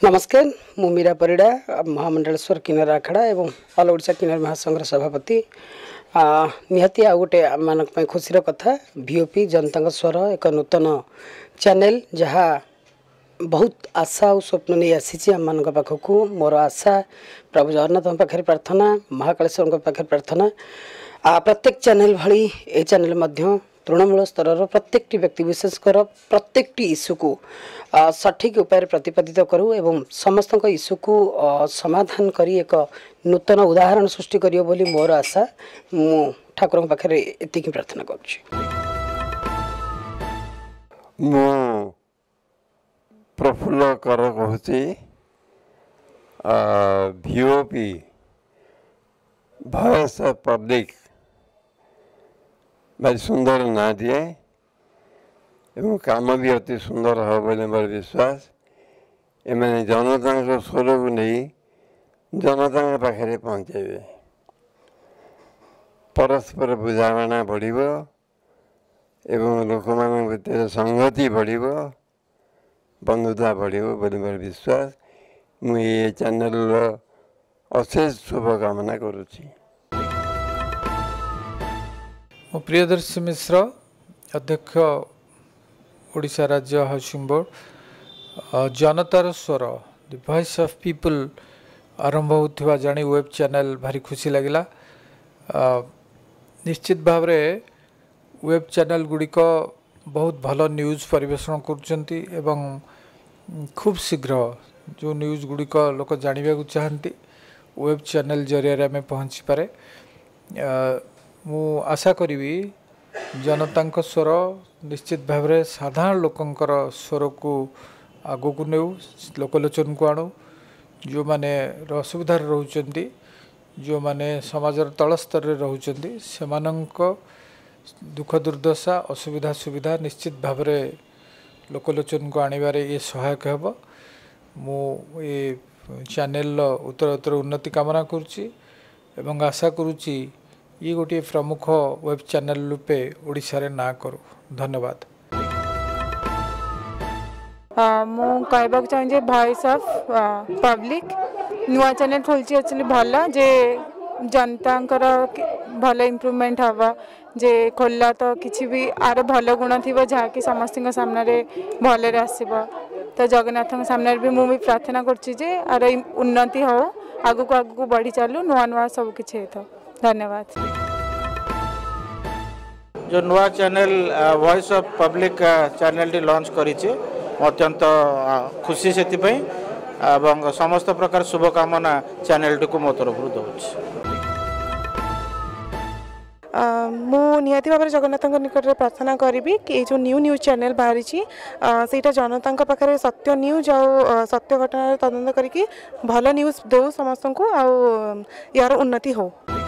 नमस्कार मु मीरा परिड़ा महामंडलेश्वर किन्नर आखड़ा एवं ऑल ओडिशा किन्नर महासंघर सभापति निहाती आ गोटे आम खुशी कथा वीओपी जनता स्वर एक नूतन चैनल जहाँ बहुत आशा और स्वप्न नहीं आसी आम पाखक मोर आशा प्रभु जगन्नाथ पाखे प्रार्थना महाकालेश्वर पाखे प्रार्थना प्रत्येक चैनल भली ए चैनल मध्य तृणमूल स्तर प्रत्येक व्यक्ति विशेषकर प्रत्येक इश्यू को सठिक उपाय प्रतिपादित करूँ एवं समस्त इश्यू को समाधान करी एक नूतन उदाहरण सृष्टि करियो बोली मोर आशा मु ठाकुर पाखे एति प्रार्थना करुँच। प्रफुल्ल कर कहूँ वीओपी वॉइस ऑफ पब्लिक भारी सुंदर ना दिए एवं काम भी अति सुंदर हो बोले मोर विश्वास एम जनता स्वर को नहीं जनता पाखे पहुँचे परस्पर बुझाणा बढ़ एवं लोक मान भीतर संगति बढ़ बंधुता बढ़ बोले मोर विश्वास मुझे चैनल अशेष शुभकामना करुँची। मो प्रियदर्शी मिश्र अध्यक्ष ओडिशा राज्य हाउसिंग बोर्ड जनतार स्वर द वॉइस ऑफ पीपल आरंभ होता जानी वेब चैनल भारी खुशी लगिला। निश्चित भाव में वेब चैनल गुड़िक बहुत भल न्यूज़ परिवेषण करुँच एवं खूब शीघ्र जो न्यूज़ गुड़िक लोक जानवा चाहती वेब चैनल जरिया आम पहुँची पारे। मु आशा करी जनता स्वर निश्चित भाव में साधारण लोकंकर स्वर को आगो को नेउ लोकलोचन को आणु जो माने असुविधार रोचंती जो माने समाजर तल स्तर रे रोचंती सेमानंक दुख दुर्दशा असुविधा सुविधा निश्चित भाव में लोकलोचन को आनिबारे ये सहायक हेबो। मु ये चैनल उत्तर उन्नति कामना करुच्ची एवं आशा करुच्ची ये गोटे प्रमुख वेब चैनल रूपे ओडिशा रे ना करू। धन्यवाद। मु कहबाक चाहिए वॉइस ऑफ पब्लिक नुआ चैनल खोलची एक्चुअली भल जे जनता भल इम्प्रूवमेंट हवा जे खोलला तो किसी भी आर भल गुण थी जहाँ कि समस्त सामने भल आसब तो जगन्नाथ सामने भी मुझे प्रार्थना करुच्ची आर उन्नति हो आगु को आगु बढ़ी चलू नुआ नुआ सब किसी हो। धन्यवाद। जो नुआ channel voice of public channel launch करी अत्यंत खुशी से समस्त प्रकार शुभकामना चैनल टी को मो तरफ दूँ। मु निहाती भाव जगन्नाथ निकट में प्रार्थना करी कि जो न्यूज चैनल बाहरी से जनता पाखे सत्य न्यूज आ सत्य घटना तदंत करके भल न्यूज दो समस्त को यार उन्नति हो।